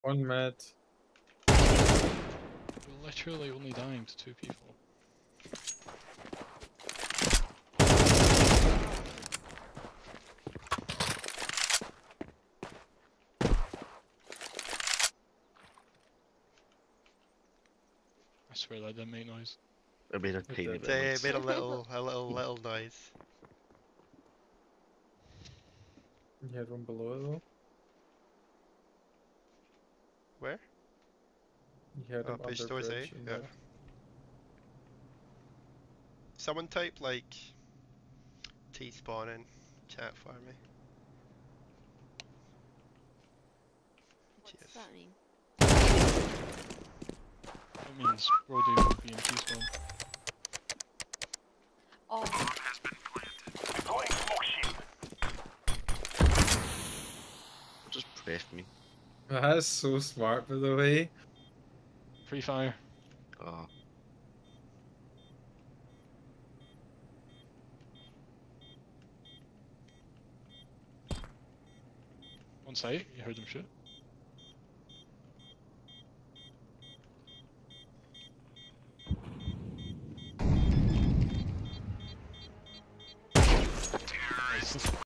One mid. We're literally only dying to 2 people. I swear that didn't make noise. It made a It tiny did. bit It noise. made a little noise. You had one below it though. Where? You had Oh, him bridge under doors, eh? bridge and Yeah. Someone type like T-spawn in chat for me. What's Cheers. that mean? It means Brody will be in T-spawn. Oh, Just pressed me. That is so smart, by the way. Free fire. Oh. On site, you heard them shoot. Nice.